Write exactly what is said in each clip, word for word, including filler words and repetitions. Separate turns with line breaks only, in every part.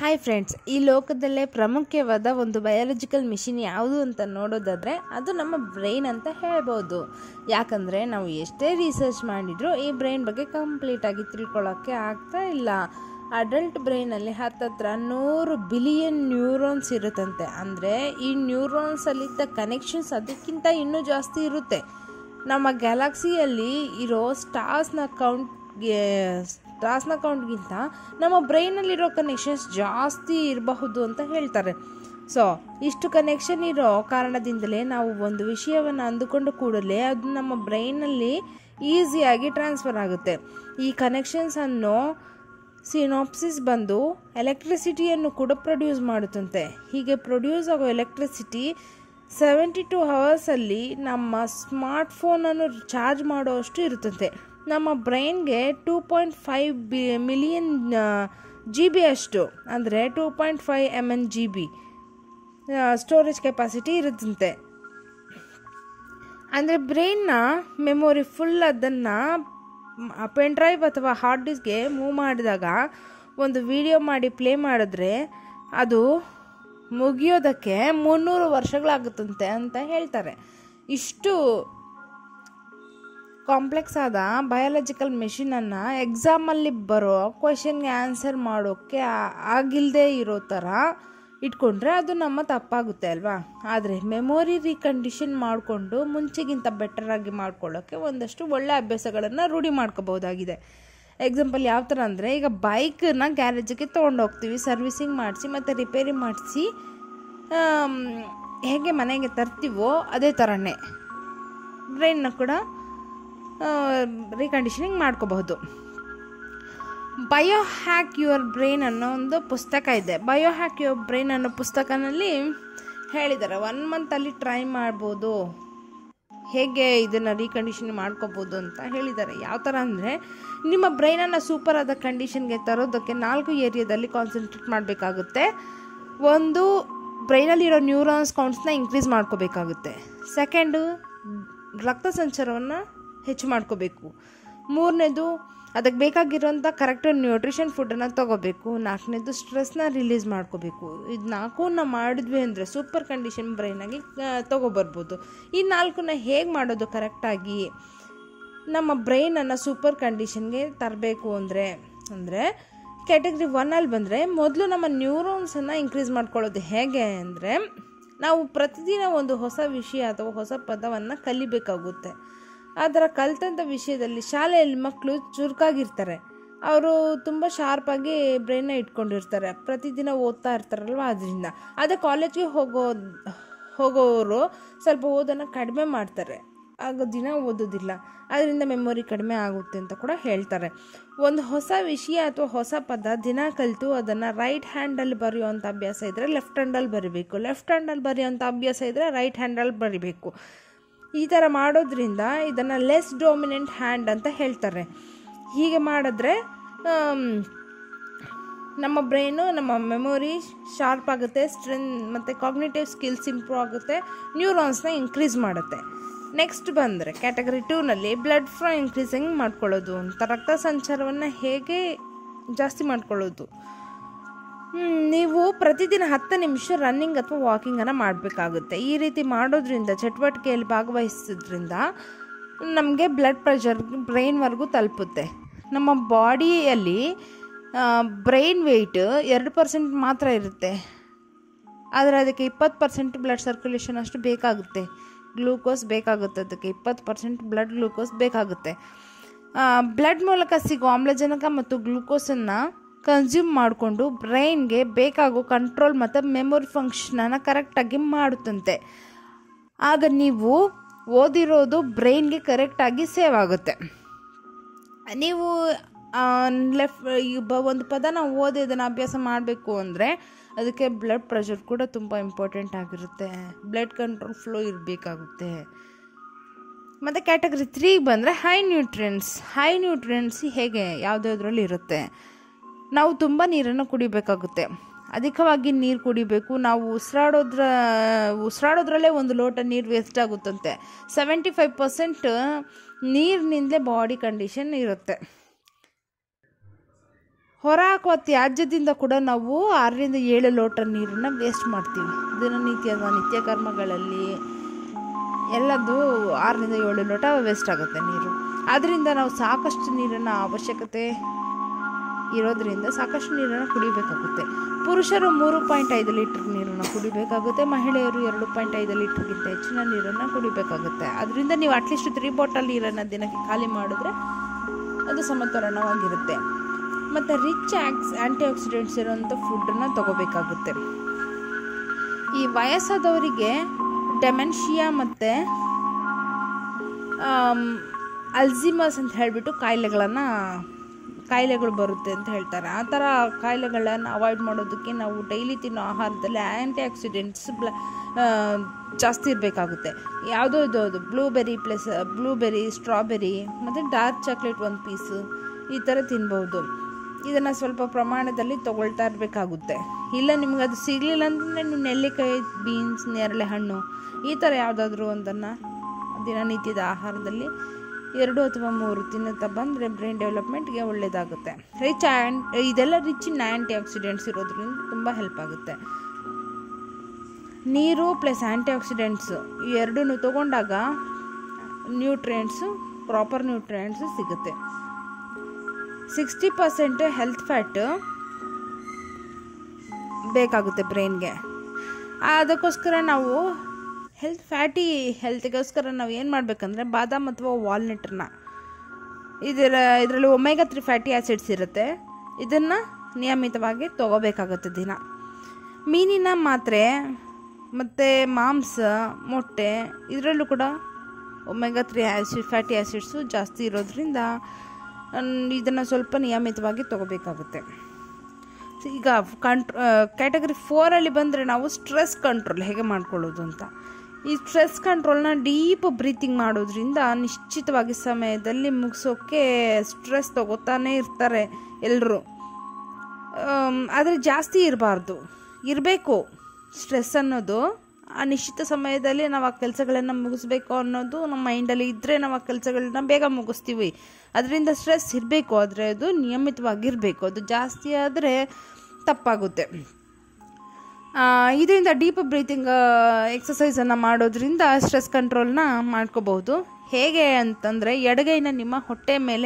Hi friends, ಈ ಲೋಕದಲ್ಲೇ ಪ್ರಮುಖವಾದ ಒಂದು ಬಯಾಲಜಿಕಲ್ ಮಿಷಿನ್ ಯಾವುದು ಅಂತ ನೋಡೋದಾದರೆ ಅದು ನಮ್ಮ ಬ್ರೈನ್ ಅಂತ ಹೇಳ್ಬೋದು. ಯಾಕಂದರೆ ನಾವು ಎಷ್ಟೇ ರಿಸರ್ಚ್ ಮಾಡಿದರೂ ಈ ಬ್ರೈನ್ ಬಗ್ಗೆ ಕಂಪ್ಲೀಟಾಗಿ ತಿಳ್ಕೊಳ್ಳೋಕ್ಕೆ ಆಗ್ತಾ ಇಲ್ಲ. ಅಡಲ್ಟ್ ಬ್ರೈನಲ್ಲಿ ಹತ್ತತ್ರ ನೂರು ಬಿಲಿಯನ್ ನ್ಯೂರಾನ್ಸ್ ಇರುತ್ತಂತೆ. ಅಂದರೆ ಈ ನ್ಯೂರಾನ್ಸಲ್ಲಿದ್ದ ಕನೆಕ್ಷನ್ಸ್ ಅದಕ್ಕಿಂತ ಇನ್ನೂ ಜಾಸ್ತಿ ಇರುತ್ತೆ. ನಮ್ಮ ಗ್ಯಾಲಕ್ಸಿಯಲ್ಲಿ ಇರೋ ಸ್ಟಾರ್ಸ್ನ ಕೌಂಟ್ಗೆ ಸ್ಟಾರ್ಸ್ನ ಕೌಂಟ್ಗಿಂತ ನಮ್ಮ ಬ್ರೈನಲ್ಲಿರೋ ಕನೆಕ್ಷನ್ಸ್ ಜಾಸ್ತಿ ಇರಬಹುದು ಅಂತ ಹೇಳ್ತಾರೆ. ಸೊ ಇಷ್ಟು ಕನೆಕ್ಷನ್ ಇರೋ ಕಾರಣದಿಂದಲೇ ನಾವು ಒಂದು ವಿಷಯವನ್ನು ಅಂದುಕೊಂಡು ಕೂಡಲೇ ಅದು ನಮ್ಮ ಬ್ರೈನಲ್ಲಿ ಈಸಿಯಾಗಿ ಟ್ರಾನ್ಸ್ಫರ್ ಆಗುತ್ತೆ. ಈ ಕನೆಕ್ಷನ್ಸ್ ಅನ್ನೋ ಸಿನಾಪ್ಸಿಸ್ ಬಂದು ಎಲೆಕ್ಟ್ರಿಸಿಟಿಯನ್ನು ಕೂಡ ಪ್ರೊಡ್ಯೂಸ್ ಮಾಡುತ್ತಂತೆ. ಹೀಗೆ ಪ್ರೊಡ್ಯೂಸ್ ಆಗೋ ಎಲೆಕ್ಟ್ರಿಸಿಟಿ ಸೆವೆಂಟಿ ಟು ಅವರ್ಸಲ್ಲಿ ನಮ್ಮ ಸ್ಮಾರ್ಟ್ಫೋನನ್ನು ಚಾರ್ಜ್ ಮಾಡೋಷ್ಟು ಇರುತ್ತಂತೆ. ನಮ್ಮ ಬ್ರೈನ್ಗೆ two point five B million G B ಅಷ್ಟು ಅಂದರೆ two point five M N G B storage capacity ಇರುತ್ತಂತೆ. ಅಂದರೆ ಬ್ರೈನ್ನ ಮೆಮೊರಿ ಫುಲ್ ಅದನ್ನು ಪೆನ್ ಡ್ರೈವ್ ಅಥವಾ ಹಾರ್ಡ್ ಡಿಸ್ಕ್ಗೆ ಮೂವ್ ಮಾಡಿದಾಗ ಒಂದು ವಿಡಿಯೋ ಮಾಡಿ ಪ್ಲೇ ಮಾಡಿದ್ರೆ ಅದು ಮುಗಿಯೋದಕ್ಕೆ ಮುನ್ನೂರು ವರ್ಷಗಳಾಗುತ್ತಂತೆ ಅಂತ ಹೇಳ್ತಾರೆ. ಇಷ್ಟು ಕಾಂಪ್ಲೆಕ್ಸ್ ಆದ ಬಯಾಲಜಿಕಲ್ ಮೆಷಿನನ್ನು ಎಕ್ಸಾಮಲ್ಲಿ ಬರೋ ಕ್ವೆಶನ್ಗೆ ಆನ್ಸರ್ ಮಾಡೋಕ್ಕೆ ಆಗಿಲ್ಲದೆ ಇರೋ ಥರ ಇಟ್ಕೊಂಡ್ರೆ ಅದು ನಮ್ಮ ತಪ್ಪಾಗುತ್ತೆ ಅಲ್ವಾ. ಆದರೆ ಮೆಮೊರಿ ರೀಕಂಡೀಷನ್ ಮಾಡಿಕೊಂಡು ಮುಂಚೆಗಿಂತ ಬೆಟರಾಗಿ ಮಾಡ್ಕೊಳ್ಳೋಕ್ಕೆ ಒಂದಷ್ಟು ಒಳ್ಳೆ ಅಭ್ಯಾಸಗಳನ್ನು ರೂಢಿ ಮಾಡ್ಕೋಬೋದಾಗಿದೆ. ಎಕ್ಸಾಂಪಲ್ ಯಾವ ಥರ ಅಂದರೆ, ಈಗ ಬೈಕನ್ನ ಗ್ಯಾರೇಜಿಗೆ ತೊಗೊಂಡೋಗ್ತೀವಿ, ಸರ್ವಿಸಿಂಗ್ ಮಾಡಿಸಿ ಮತ್ತು ರಿಪೇರಿ ಮಾಡಿಸಿ ಹೇಗೆ ಮನೆಗೆ ತರ್ತೀವೋ ಅದೇ ಥರನೇ ಬ್ರೈನ್ನ ಕೂಡ ರೀಕಂಡೀಷನಿಂಗ್ ಮಾಡ್ಕೋಬಹುದು. ಬಯೋ ಹ್ಯಾಕ್ ಯುವರ್ ಬ್ರೈನ್ ಅನ್ನೋ ಒಂದು ಪುಸ್ತಕ ಇದೆ. ಬಯೋ ಹ್ಯಾಕ್ ಯುವರ್ ಬ್ರೈನ್ ಅನ್ನೋ ಪುಸ್ತಕನಲ್ಲಿ ಹೇಳಿದ್ದಾರೆ ಒನ್ ಮಂತಲ್ಲಿ ಟ್ರೈ ಮಾಡ್ಬೋದು, ಹೇಗೆ ಇದನ್ನು ರೀಕಂಡೀಷನ್ ಮಾಡ್ಕೋಬೋದು ಅಂತ ಹೇಳಿದ್ದಾರೆ. ಯಾವ ಥರ ಅಂದರೆ, ನಿಮ್ಮ ಬ್ರೈನನ್ನು ಸೂಪರ್ ಆದ ಕಂಡೀಷನ್ಗೆ ತರೋದಕ್ಕೆ ನಾಲ್ಕು ಏರಿಯಾದಲ್ಲಿ ಕಾನ್ಸಂಟ್ರೇಟ್ ಮಾಡಬೇಕಾಗುತ್ತೆ. ಒಂದು, ಬ್ರೈನಲ್ಲಿರೋ ನ್ಯೂರಾನ್ಸ್ ಕೌಂಟ್ಸ್ನ ಇನ್ಕ್ರೀಸ್ ಮಾಡ್ಕೋಬೇಕಾಗುತ್ತೆ. ಸೆಕೆಂಡು, ರಕ್ತ ಸಂಚಾರವನ್ನು ಹೆಚ್ಚು ಮಾಡ್ಕೋಬೇಕು. ಮೂರನೇದು, ಅದಕ್ಕೆ ಬೇಕಾಗಿರೋಂಥ ಕರೆಕ್ಟ್ ನ್ಯೂಟ್ರಿಷನ್ ಫುಡ್ಡನ್ನು ತೊಗೋಬೇಕು. ನಾಲ್ಕನೇದು, ಸ್ಟ್ರೆಸ್ನ ರಿಲೀಸ್ ಮಾಡ್ಕೋಬೇಕು. ಇದು ನಾಲ್ಕನ್ನ ಮಾಡಿದ್ವಿ ಅಂದರೆ ಸೂಪರ್ ಕಂಡೀಷನ್ ಬ್ರೈನಾಗಿ ತೊಗೊಬರ್ಬೋದು. ಈ ನಾಲ್ಕನ್ನ ಹೇಗೆ ಮಾಡೋದು ಕರೆಕ್ಟಾಗಿ ನಮ್ಮ ಬ್ರೈನನ್ನು ಸೂಪರ್ ಕಂಡೀಷನ್ಗೆ ತರಬೇಕು ಅಂದರೆ ಅಂದರೆ ಕ್ಯಾಟಗರಿ ಒನ್ನಲ್ಲಿ ಬಂದರೆ, ಮೊದಲು ನಮ್ಮ ನ್ಯೂರಾನ್ಸನ್ನು ಇನ್ಕ್ರೀಸ್ ಮಾಡ್ಕೊಳ್ಳೋದು ಹೇಗೆ ಅಂದರೆ, ನಾವು ಪ್ರತಿದಿನ ಒಂದು ಹೊಸ ವಿಷಯ ಅಥವಾ ಹೊಸ ಪದವನ್ನು ಕಲಿಬೇಕಾಗುತ್ತೆ. ಅದರ ಕಲಿತಂಥ ವಿಷಯದಲ್ಲಿ ಶಾಲೆಯಲ್ಲಿ ಮಕ್ಕಳು ಚುರುಕಾಗಿರ್ತಾರೆ, ಅವರು ತುಂಬ ಶಾರ್ಪಾಗಿ ಬ್ರೈನ್ನ ಇಟ್ಕೊಂಡಿರ್ತಾರೆ, ಪ್ರತಿದಿನ ಓದ್ತಾ ಇರ್ತಾರಲ್ವ. ಅದರಿಂದ ಅದೇ ಕಾಲೇಜ್ಗೆ ಹೋಗೋ ಹೋಗೋರು ಸ್ವಲ್ಪ ಓದನ್ನು ಕಡಿಮೆ ಮಾಡ್ತಾರೆ, ಆಗ ದಿನ ಓದೋದಿಲ್ಲ, ಅದರಿಂದ ಮೆಮೊರಿ ಕಡಿಮೆ ಆಗುತ್ತೆ ಅಂತ ಕೂಡ ಹೇಳ್ತಾರೆ. ಒಂದು ಹೊಸ ವಿಷಯ ಅಥವಾ ಹೊಸ ಪದ ದಿನ ಕಲಿತು ಅದನ್ನು ರೈಟ್ ಹ್ಯಾಂಡಲ್ಲಿ ಬರೆಯುವಂಥ ಅಭ್ಯಾಸ ಇದ್ದರೆ ಲೆಫ್ಟ್ ಹ್ಯಾಂಡಲ್ಲಿ ಬರೀಬೇಕು, ಲೆಫ್ಟ್ ಹ್ಯಾಂಡಲ್ಲಿ ಬರೆಯುವಂಥ ಅಭ್ಯಾಸ ಇದ್ದರೆ ರೈಟ್ ಹ್ಯಾಂಡಲ್ಲಿ ಬರೀಬೇಕು. ಈ ಥರ ಮಾಡೋದ್ರಿಂದ ಇದನ್ನು ಲೆಸ್ ಡಾಮಿನೆಂಟ್ ಹ್ಯಾಂಡ್ ಅಂತ ಹೇಳ್ತಾರೆ. ಹೀಗೆ ಮಾಡಿದ್ರೆ ನಮ್ಮ ಬ್ರೈನು, ನಮ್ಮ ಮೆಮೊರಿ ಶಾರ್ಪ್ ಆಗುತ್ತೆ, ಸ್ಟ್ರೆನ್ ಮತ್ತು ಕಾಗ್ನಿಟಿವ್ ಸ್ಕಿಲ್ಸ್ ಇಂಪ್ರೂವ್ ಆಗುತ್ತೆ, ನ್ಯೂರಾನ್ಸ್ನ ಇನ್ಕ್ರೀಸ್ ಮಾಡುತ್ತೆ. ನೆಕ್ಸ್ಟ್ ಬಂದರೆ ಕ್ಯಾಟಗರಿ ಟೂನಲ್ಲಿ ಬ್ಲಡ್ ಫ್ಲೋ ಇನ್ಕ್ರೀಸ್ ಹೆಂಗೆ ಮಾಡ್ಕೊಳ್ಳೋದು ಅಂತ, ರಕ್ತ ಸಂಚಾರವನ್ನು ಹೇಗೆ ಜಾಸ್ತಿ ಮಾಡ್ಕೊಳ್ಳೋದು. ನೀವು ಪ್ರತಿದಿನ ಹತ್ತು ನಿಮಿಷ ರನ್ನಿಂಗ್ ಅಥವಾ ವಾಕಿಂಗನ್ನು ಮಾಡಬೇಕಾಗುತ್ತೆ. ಈ ರೀತಿ ಮಾಡೋದ್ರಿಂದ, ಚಟುವಟಿಕೆಯಲ್ಲಿ ಭಾಗವಹಿಸೋದ್ರಿಂದ ನಮಗೆ ಬ್ಲಡ್ ಪ್ರೆಷರ್ ಬ್ರೈನ್ವರೆಗೂ ತಲುಪುತ್ತೆ. ನಮ್ಮ ಬಾಡಿಯಲ್ಲಿ ಬ್ರೈನ್ ವೆಯ್ಟ್ ಎರಡು ಪರ್ಸೆಂಟ್ ಮಾತ್ರ ಇರುತ್ತೆ, ಆದರೆ ಅದಕ್ಕೆ ಇಪ್ಪತ್ತು ಪರ್ಸೆಂಟ್ ಬ್ಲಡ್ ಸರ್ಕ್ಯುಲೇಷನ್ ಅಷ್ಟು ಬೇಕಾಗುತ್ತೆ. ಗ್ಲೂಕೋಸ್ ಬೇಕಾಗುತ್ತೆ, ಅದಕ್ಕೆ ಇಪ್ಪತ್ತು ಪರ್ಸೆಂಟ್ ಬ್ಲಡ್ ಗ್ಲೂಕೋಸ್ ಬೇಕಾಗುತ್ತೆ. ಬ್ಲಡ್ ಮೂಲಕ ಸಿಗೋ ಆಮ್ಲಜನಕ ಮತ್ತು ಗ್ಲೂಕೋಸನ್ನು ಕನ್ಸ್ಯೂಮ್ ಮಾಡಿಕೊಂಡು ಬ್ರೈನ್ಗೆ ಬೇಕಾಗೋ ಕಂಟ್ರೋಲ್ ಮತ್ತು ಮೆಮೊರಿ ಫಂಕ್ಷನನ್ನು ಕರೆಕ್ಟಾಗಿ ಮಾಡುತ್ತಂತೆ. ಆಗ ನೀವು ಓದಿರೋದು ಬ್ರೈನ್ಗೆ ಕರೆಕ್ಟಾಗಿ ಸೇವ್ ಆಗುತ್ತೆ. ನೀವು ಲೆಫ್ಟ್ ಒಂದು ಪದನ ಓದಿ ಅದನ್ನು ಅಭ್ಯಾಸ ಮಾಡಬೇಕು ಅಂದರೆ ಅದಕ್ಕೆ ಬ್ಲಡ್ ಪ್ರೆಷರ್ ಕೂಡ ತುಂಬ ಇಂಪಾರ್ಟೆಂಟ್ ಆಗಿರುತ್ತೆ, ಬ್ಲಡ್ ಕಂಟ್ರೋಲ್ ಫ್ಲೋ ಇರಬೇಕಾಗುತ್ತೆ. ಮತ್ತು ಕ್ಯಾಟಗರಿ ತ್ರೀಗೆ ಬಂದರೆ ಹೈ ನ್ಯೂಟ್ರಿಯೆಂಟ್ಸ್. ಹೈ ನ್ಯೂಟ್ರಿಯೆಂಟ್ಸ್ ಹೇಗೆ ಯಾವುದ್ಯಾವುದ್ರಲ್ಲಿ ಇರುತ್ತೆ, ನಾವು ತುಂಬ ನೀರನ್ನು ಕುಡಿಬೇಕಾಗುತ್ತೆ, ಅಧಿಕವಾಗಿ ನೀರು ಕುಡಿಬೇಕು. ನಾವು ಉಸಿರಾಡೋದ್ರ ಉಸಿರಾಡೋದ್ರಲ್ಲೇ ಒಂದು ಲೋಟ ನೀರು ವೇಸ್ಟ್ ಆಗುತ್ತಂತೆ. ಸೆವೆಂಟಿ ಫೈವ್ ಪರ್ಸೆಂಟ್ ನೀರಿನಿಂದಲೇ ಬಾಡಿ ಕಂಡೀಷನ್ ಇರುತ್ತೆ. ಹೊರ ಹಾಕುವ ತ್ಯಾಜ್ಯದಿಂದ ಕೂಡ ನಾವು ಆರರಿಂದ ಏಳು ಲೋಟ ನೀರನ್ನು ವೇಸ್ಟ್ ಮಾಡ್ತೀವಿ. ದಿನನಿತ್ಯ ನಿತ್ಯ ಕರ್ಮಗಳಲ್ಲಿ ಎಲ್ಲದು ಆರರಿಂದ ಏಳು ಲೋಟ ವೇಸ್ಟ್ ಆಗುತ್ತೆ ನೀರು. ಆದ್ದರಿಂದ ನಾವು ಸಾಕಷ್ಟು ನೀರನ್ನು ಅವಶ್ಯಕತೆ ಇರೋದ್ರಿಂದ ಸಾಕಷ್ಟು ನೀರನ್ನು ಕುಡಿಬೇಕಾಗುತ್ತೆ. ಪುರುಷರು ಮೂರು ಪಾಯಿಂಟ್ ಐದು ಲೀಟ್ರ್ ನೀರನ್ನು ಕುಡಿಬೇಕಾಗುತ್ತೆ, ಮಹಿಳೆಯರು ಎರಡು ಪಾಯಿಂಟ್ ಐದು ಲೀಟ್ರ್ಗಿಂತ ಹೆಚ್ಚಿನ ನೀರನ್ನು ಕುಡಿಬೇಕಾಗುತ್ತೆ. ಅದರಿಂದ ನೀವು ಅಟ್ಲೀಸ್ಟ್ ತ್ರೀ ಬಾಟಲ್ ನೀರನ್ನು ದಿನಕ್ಕೆ ಖಾಲಿ ಮಾಡಿದ್ರೆ ಅದು ಸಮತೋಲನವಾಗಿರುತ್ತೆ. ಮತ್ತು ರಿಚ್ ಆಕ್ಸ್ ಆ್ಯಂಟಿ ಆಕ್ಸಿಡೆಂಟ್ಸ್ ಇರೋಂಥ ಫುಡ್ಡನ್ನು ತೊಗೋಬೇಕಾಗುತ್ತೆ. ಈ ವಯಸ್ಸಾದವರಿಗೆ ಡೆಮೆನ್ಷಿಯಾ ಮತ್ತು ಅಲ್ಝೀಮರ್ಸ್ ಅಂತ ಹೇಳಿಬಿಟ್ಟು ಕಾಯಿಲೆಗಳನ್ನು ಕಾಯಿಲೆಗಳು ಬರುತ್ತೆ ಅಂತ ಹೇಳ್ತಾರೆ. ಆ ಥರ ಕಾಯಿಲೆಗಳನ್ನು ಅವಾಯ್ಡ್ ಮಾಡೋದಕ್ಕೆ ನಾವು ಡೈಲಿ ತಿನ್ನೋ ಆಹಾರದಲ್ಲಿ ಆ್ಯಂಟಿ ಆಕ್ಸಿಡೆಂಟ್ಸ್ ಬ್ಲ ಜಾಸ್ತಿ ಇರಬೇಕಾಗುತ್ತೆ. ಯಾವುದೋ ಇದು ಅದು ಬ್ಲೂಬೆರಿ ಪ್ಲಸ್ ಬ್ಲೂಬೆರಿ, ಸ್ಟ್ರಾಬೆರಿ ಮತ್ತು ಡಾರ್ಕ್ ಚಾಕ್ಲೇಟ್ ಒಂದು ಪೀಸು ಈ ಥರ ತಿನ್ಬೋದು. ಇದನ್ನು ಸ್ವಲ್ಪ ಪ್ರಮಾಣದಲ್ಲಿ ತೊಗೊಳ್ತಾ ಇರಬೇಕಾಗುತ್ತೆ. ಇಲ್ಲ ನಿಮ್ಗೆ ಅದು ಸಿಗಲಿಲ್ಲ ಅಂತಂದರೆ ನೀವು ನೆಲ್ಲಿಕಾಯಿ, ಬೀನ್ಸ್, ನೇರಳೆ ಹಣ್ಣು ಈ ಥರ ಯಾವುದಾದ್ರೂ ಒಂದನ್ನು ದಿನನಿತ್ಯದ ಆಹಾರದಲ್ಲಿ ಎರಡು ಅಥವಾ ಮೂರು ತಿನ್ನುತ್ತಾ ಬಂದರೆ ಬ್ರೈನ್ ಡೆವಲಪ್ಮೆಂಟ್ಗೆ ಒಳ್ಳೆಯದಾಗುತ್ತೆ. ರಿಚ್ ಆ್ಯಂಡ್ ಇದೆಲ್ಲ ರಿಚ್ ಇನ್ ಆ್ಯಂಟಿ ಆಕ್ಸಿಡೆಂಟ್ಸ್ ಇರೋದ್ರಿಂದ ತುಂಬ ಹೆಲ್ಪ್ ಆಗುತ್ತೆ. ನೀರು ಪ್ಲಸ್ ಆ್ಯಂಟಿ ಆಕ್ಸಿಡೆಂಟ್ಸು ಈ ಎರಡೂ ತೊಗೊಂಡಾಗ ನ್ಯೂಟ್ರಿಯೆಂಟ್ಸು ಪ್ರಾಪರ್ ನ್ಯೂಟ್ರಿಯೆಂಟ್ಸು ಸಿಗುತ್ತೆ. ಸಿಕ್ಸ್ಟಿ ಪರ್ಸೆಂಟ್ ಹೆಲ್ತ್ ಫ್ಯಾಟು ಬೇಕಾಗುತ್ತೆ ಬ್ರೈನ್ಗೆ. ಅದಕ್ಕೋಸ್ಕರ ನಾವು ಹೆಲ್ತ್ ಫ್ಯಾಟಿ ಹೆಲ್ತ್ಗೋಸ್ಕರ ನಾವು ಏನು ಮಾಡಬೇಕಂದ್ರೆ ಬಾದಾಮ್ ಅಥವಾ ವಾಲ್ನಟನ್ನ ಇದರ ಇದರಲ್ಲಿ ಒಮೆಗಾ ತ್ರೀ ಫ್ಯಾಟಿ ಆ್ಯಸಿಡ್ಸ್ ಇರುತ್ತೆ. ಇದನ್ನು ನಿಯಮಿತವಾಗಿ ತೊಗೋಬೇಕಾಗುತ್ತೆ ದಿನ. ಮೀನಿನ ಮಾತ್ರೆ ಮತ್ತು ಮಾಂಸ, ಮೊಟ್ಟೆ ಇದರಲ್ಲೂ ಕೂಡ omega three acid fatty acids ಜಾಸ್ತಿ ಇರೋದ್ರಿಂದ ಇದನ್ನು ಸ್ವಲ್ಪ ನಿಯಮಿತವಾಗಿ ತೊಗೋಬೇಕಾಗುತ್ತೆ. ಈಗ ಕಂಟ್ರೋ ಕ್ಯಾಟಗರಿ ಫೋರಲ್ಲಿ ಬಂದರೆ ನಾವು ಸ್ಟ್ರೆಸ್ ಕಂಟ್ರೋಲ್ ಹೇಗೆ ಮಾಡ್ಕೊಳ್ಳೋದು ಅಂತ. ಈ ಸ್ಟ್ರೆಸ್ ಕಂಟ್ರೋಲ್ನ ಡೀಪ್ ಬ್ರೀತಿಂಗ್ ಮಾಡೋದ್ರಿಂದ ನಿಶ್ಚಿತವಾಗಿ ಸಮಯದಲ್ಲಿ ಮುಗಿಸೋಕ್ಕೆ ಸ್ಟ್ರೆಸ್ ತಗೋತಾನೇ ಇರ್ತಾರೆ ಎಲ್ಲರೂ. ಆದರೆ ಜಾಸ್ತಿ ಇರಬಾರ್ದು, ಇರಬೇಕು ಸ್ಟ್ರೆಸ್ ಅನ್ನೋದು. ಆ ನಿಶ್ಚಿತ ಸಮಯದಲ್ಲಿ ನಾವು ಆ ಕೆಲಸಗಳನ್ನು ಮುಗಿಸ್ಬೇಕು ಅನ್ನೋದು ನಮ್ಮ ಮೈಂಡಲ್ಲಿ ಇದ್ದರೆ ನಾವು ಆ ಕೆಲಸಗಳನ್ನ ಬೇಗ ಮುಗಿಸ್ತೀವಿ. ಅದರಿಂದ ಸ್ಟ್ರೆಸ್ ಇರಬೇಕು, ಆದರೆ ಅದು ನಿಯಮಿತವಾಗಿರಬೇಕು. ಅದು ಜಾಸ್ತಿ ಆದರೆ ತಪ್ಪಾಗುತ್ತೆ. ಇದರಿಂದ ಡೀಪ್ ಬ್ರೀತಿಂಗ್ ಎಕ್ಸಸೈಸನ್ನು ಮಾಡೋದ್ರಿಂದ ಸ್ಟ್ರೆಸ್ ಕಂಟ್ರೋಲ್ನ ಮಾಡ್ಕೋಬಹುದು. ಹೇಗೆ ಅಂತಂದರೆ ಎಡಗೈನ ನಿಮ್ಮ ಹೊಟ್ಟೆ ಮೇಲೆ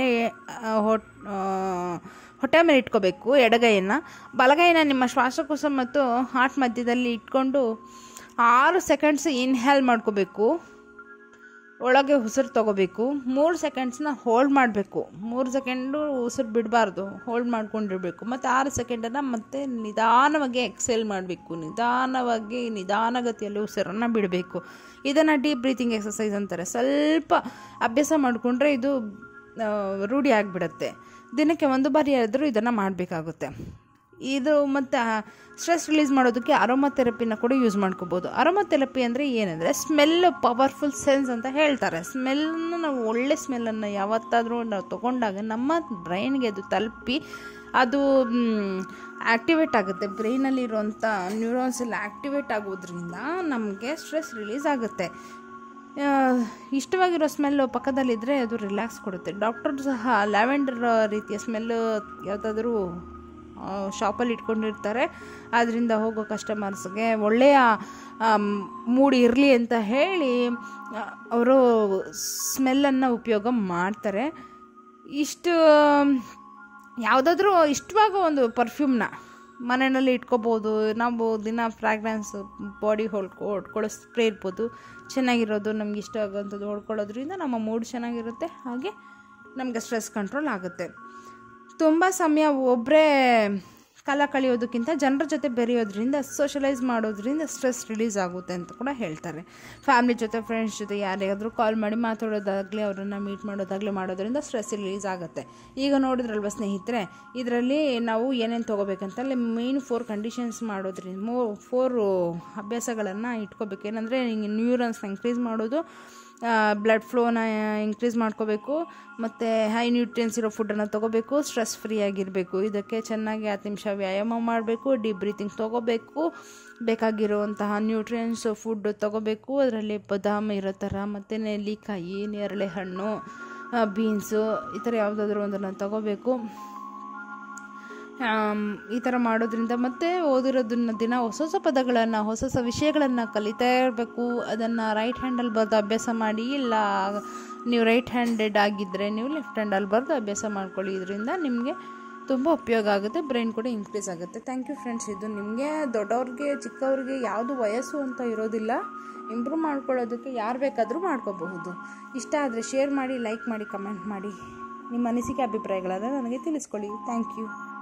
ಹೊಟ್ಟೆ ಮೇಲೆ ಇಟ್ಕೋಬೇಕು ಎಡಗೈಯನ್ನು. ಬಲಗೈನ ನಿಮ್ಮ ಶ್ವಾಸಕೋಶ ಮತ್ತು ಹಾರ್ಟ್ ಮಧ್ಯದಲ್ಲಿ ಇಟ್ಕೊಂಡು ಆರು ಸೆಕೆಂಡ್ಸ್ ಇನ್ಹೇಲ್ ಮಾಡ್ಕೋಬೇಕು. ಒಳಗೆ ಉಸಿರು ತೊಗೋಬೇಕು. ಮೂರು ಸೆಕೆಂಡ್ಸ್ನ ಹೋಲ್ಡ್ ಮಾಡಬೇಕು. ಮೂರು ಸೆಕೆಂಡು ಉಸಿರು ಬಿಡಬಾರ್ದು, ಹೋಲ್ಡ್ ಮಾಡ್ಕೊಂಡಿರಬೇಕು. ಮತ್ತು ಆರು ಸೆಕೆಂಡನ್ನು ಮತ್ತೆ ನಿಧಾನವಾಗಿ ಎಕ್ಸೇಲ್ ಮಾಡಬೇಕು. ನಿಧಾನವಾಗಿ ನಿಧಾನಗತಿಯಲ್ಲಿ ಉಸಿರನ್ನು ಬಿಡಬೇಕು. ಇದನ್ನು ಡೀಪ್ ಬ್ರೀತಿಂಗ್ ಎಕ್ಸಸೈಸ್ ಅಂತಾರೆ. ಸ್ವಲ್ಪ ಅಭ್ಯಾಸ ಮಾಡಿಕೊಂಡ್ರೆ ಇದು ರೂಢಿ ಆಗಿಬಿಡುತ್ತೆ. ದಿನಕ್ಕೆ ಒಂದು ಬಾರಿ ಆದರೂ ಇದನ್ನು ಮಾಡಬೇಕಾಗುತ್ತೆ. ಇದು ಮತ್ತು ಸ್ಟ್ರೆಸ್ ರಿಲೀಸ್ ಮಾಡೋದಕ್ಕೆ ಅರೋಮಾ ಥೆರಪಿನ ಕೂಡ ಯೂಸ್ ಮಾಡ್ಕೋಬೋದು. ಅರೋಮಾ ಥೆರಪಿ ಅಂದರೆ ಏನಂದರೆ ಸ್ಮೆಲ್ ಪವರ್ಫುಲ್ ಸೆನ್ಸ್ ಅಂತ ಹೇಳ್ತಾರೆ. ಸ್ಮೆಲ್ಲನ್ನು ನಾವು ಒಳ್ಳೆ ಸ್ಮೆಲ್ಲನ್ನು ಯಾವತ್ತಾದರೂ ನಾವು ತೊಗೊಂಡಾಗ ನಮ್ಮ ಬ್ರೈನ್ಗೆ ಅದು ತಲುಪಿ ಅದು ಆ್ಯಕ್ಟಿವೇಟ್ ಆಗುತ್ತೆ. ಬ್ರೈನಲ್ಲಿರುವಂಥ ನ್ಯೂರಾನ್ಸ್ ಎಲ್ಲ ಆ್ಯಕ್ಟಿವೇಟ್ ಆಗೋದ್ರಿಂದ ನಮಗೆ ಸ್ಟ್ರೆಸ್ ರಿಲೀಸ್ ಆಗುತ್ತೆ. ಇಷ್ಟವಾಗಿರೋ ಸ್ಮೆಲ್ಲು ಪಕ್ಕದಲ್ಲಿದ್ದರೆ ಅದು ರಿಲ್ಯಾಕ್ಸ್ ಕೊಡುತ್ತೆ. ಡಾಕ್ಟರ್ ಸಹ ಲ್ಯಾವೆಂಡರ್ ರೀತಿಯ ಸ್ಮೆಲ್ಲು ಯಾವುದಾದ್ರೂ ಶಾಪಲ್ಲಿ ಇಟ್ಕೊಂಡಿರ್ತಾರೆ. ಆದ್ದರಿಂದ ಹೋಗೋ ಕಸ್ಟಮರ್ಸ್ಗೆ ಒಳ್ಳೆಯ ಮೂಡ್ ಇರಲಿ ಅಂತ ಹೇಳಿ ಅವರು ಸ್ಮೆಲ್ಲನ್ನು ಉಪಯೋಗ ಮಾಡ್ತಾರೆ. ಇಷ್ಟು ಯಾವುದಾದ್ರೂ ಇಷ್ಟವಾಗೋ ಒಂದು ಪರ್ಫ್ಯೂಮ್ನ ಮನೆಯಲ್ಲಿ ಇಟ್ಕೋಬೋದು. ನಾವು ದಿನ ಫ್ರಾಗ್ರೆನ್ಸ್ ಬಾಡಿ ಹೊಡ್ಕೊ ಹೊಡ್ಕೊಳ್ಳೋ ಸ್ಪ್ರೇ ಇರ್ಬೋದು, ಚೆನ್ನಾಗಿರೋದು ನಮ್ಗೆ ಇಷ್ಟ ಆಗೋಂಥದ್ದು ಹೊಡ್ಕೊಳ್ಳೋದ್ರಿಂದ ನಮ್ಮ ಮೂಡ್ ಚೆನ್ನಾಗಿರುತ್ತೆ. ಹಾಗೆ ನಮಗೆ ಸ್ಟ್ರೆಸ್ ಕಂಟ್ರೋಲ್ ಆಗುತ್ತೆ. ತುಂಬ ಸಮಯ ಒಬ್ಬರೇ ಕಾಲ ಕಳೆಯೋದಕ್ಕಿಂತ ಜನರ ಜೊತೆ ಬೆರೆಯೋದ್ರಿಂದ, ಸೋಷಲೈಸ್ ಮಾಡೋದ್ರಿಂದ ಸ್ಟ್ರೆಸ್ ರಿಲೀಸ್ ಆಗುತ್ತೆ ಅಂತ ಕೂಡ ಹೇಳ್ತಾರೆ. ಫ್ಯಾಮಿಲಿ ಜೊತೆ, ಫ್ರೆಂಡ್ಸ್ ಜೊತೆ ಯಾರಿಗಾದರೂ ಕಾಲ್ ಮಾಡಿ ಮಾತಾಡೋದಾಗಲಿ, ಅವರನ್ನು ಮೀಟ್ ಮಾಡೋದಾಗಲಿ ಮಾಡೋದ್ರಿಂದ ಸ್ಟ್ರೆಸ್ ರಿಲೀಸ್ ಆಗುತ್ತೆ. ಈಗ ನೋಡಿದ್ರಲ್ವ ಸ್ನೇಹಿತರೆ, ಇದರಲ್ಲಿ ನಾವು ಏನೇನು ತೊಗೋಬೇಕಂತ ಅಲ್ಲಿ ಮೇನ್ ಫೋರ್ ಕಂಡೀಷನ್ಸ್ ಮಾಡೋದ್ರಿಂದ ಮೋ ಫೋರು ಅಭ್ಯಾಸಗಳನ್ನು ಇಟ್ಕೋಬೇಕು. ಏನಂದರೆ ನ್ಯೂರನ್ಸ್ನ ಇನ್ಕ್ರೀಸ್ ಮಾಡೋದು, ಬ್ಲಡ್ ಫ್ಲೋನ ಇನ್ಕ್ರೀಸ್ ಮಾಡ್ಕೋಬೇಕು, ಮತ್ತು ಹೈ ನ್ಯೂಟ್ರಿಯನ್ಸ್ ಇರೋ ಫುಡ್ಡನ್ನು ತೊಗೋಬೇಕು, ಸ್ಟ್ರೆಸ್ ಫ್ರೀ ಆಗಿರಬೇಕು. ಇದಕ್ಕೆ ಚೆನ್ನಾಗಿ ಹತ್ತು ನಿಮಿಷ ವ್ಯಾಯಾಮ ಮಾಡಬೇಕು, ಡೀಪ್ ಬ್ರೀತಿಂಗ್ ತೊಗೋಬೇಕು, ಬೇಕಾಗಿರುವಂತಹ ನ್ಯೂಟ್ರಿಯನ್ಸ್ ಫುಡ್ ತೊಗೋಬೇಕು. ಅದರಲ್ಲಿ ಬಾದಾಮ್ ಇರೋ ಥರ, ಮತ್ತು ನೆಲ್ಲಿಕಾಯಿ, ನೇರಳೆ ಹಣ್ಣು, ಬೀನ್ಸು ಈ ಥರ ಯಾವುದಾದ್ರೂ ಒಂದನ್ನು ತೊಗೋಬೇಕು. ಈ ಥರ ಮಾಡೋದ್ರಿಂದ ಮತ್ತು ಓದಿರೋದನ್ನ ದಿನ ಹೊಸ ಹೊಸ ಪದಗಳನ್ನು ಹೊಸ ಹೊಸ ವಿಷಯಗಳನ್ನು ಕಲಿತಾ ಇರಬೇಕು. ಅದನ್ನು ರೈಟ್ ಹ್ಯಾಂಡಲ್ಲಿ ಬರೆದು ಅಭ್ಯಾಸ ಮಾಡಿ, ಇಲ್ಲ ನೀವು ರೈಟ್ ಹ್ಯಾಂಡೆಡ್ ಆಗಿದ್ದರೆ ನೀವು ಲೆಫ್ಟ್ ಹ್ಯಾಂಡಲ್ಲಿ ಬರೆದು ಅಭ್ಯಾಸ ಮಾಡ್ಕೊಳ್ಳಿ. ಇದರಿಂದ ನಿಮಗೆ ತುಂಬ ಉಪಯೋಗ ಆಗುತ್ತೆ, ಬ್ರೈನ್ ಕೂಡ ಇನ್ಕ್ರೀಸ್ ಆಗುತ್ತೆ. Thank you friends. ಇದು ನಿಮಗೆ ದೊಡ್ಡವ್ರಿಗೆ ಚಿಕ್ಕವ್ರಿಗೆ ಯಾವುದು ವಯಸ್ಸು ಅಂತ ಇರೋದಿಲ್ಲ. ಇಂಪ್ರೂವ್ ಮಾಡ್ಕೊಳ್ಳೋದಕ್ಕೆ ಯಾರು ಬೇಕಾದರೂ ಮಾಡ್ಕೋಬಹುದು. ಇಷ್ಟ ಆದರೆ ಶೇರ್ ಮಾಡಿ, ಲೈಕ್ ಮಾಡಿ, ಕಮೆಂಟ್ ಮಾಡಿ. ನಿಮ್ಮ ಅನಿಸಿಕೆ ಅಭಿಪ್ರಾಯಗಳನ್ನು ನನಗೆ ತಿಳಿಸ್ಕೊಳ್ಳಿ. Thank you.